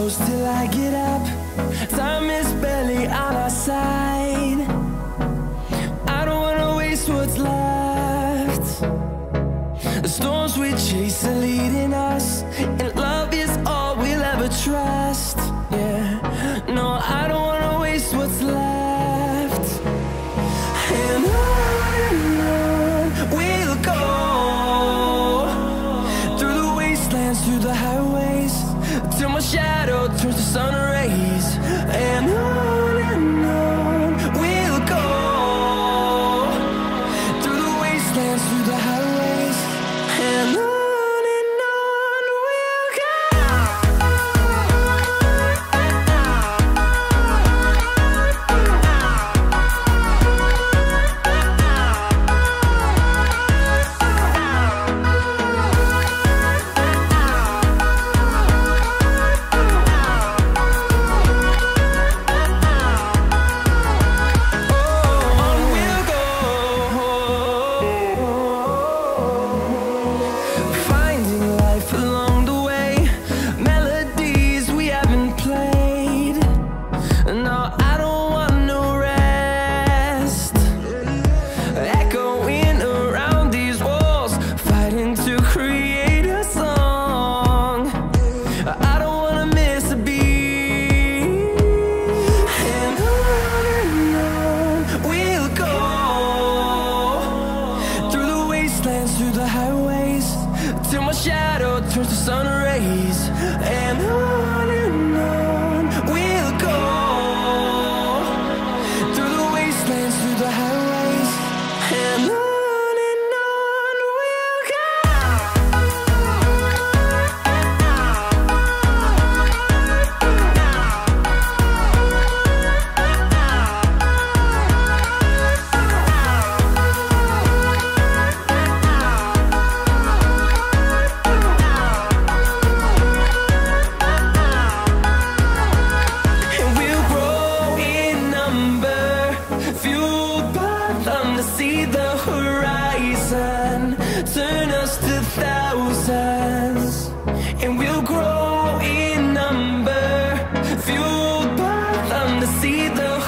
close till I get up. Time is barely on our side. I don't wanna waste what's left. The storms we chase are leading us, and love is all we'll ever trust. Yeah, no, I don't wanna waste what's left. And on we'll go, through the wastelands, through the highways, till my shadow turns to sun rays. And on we'll go, through the wastelands, through the highways, and on we'll go. Through the highways, till my shadow turns to sun rays. And on we'll go, through the wastelands, through the highways, and on we'll go. See the horizon, turn us to thousands, and we'll grow in number, fueled by them to see the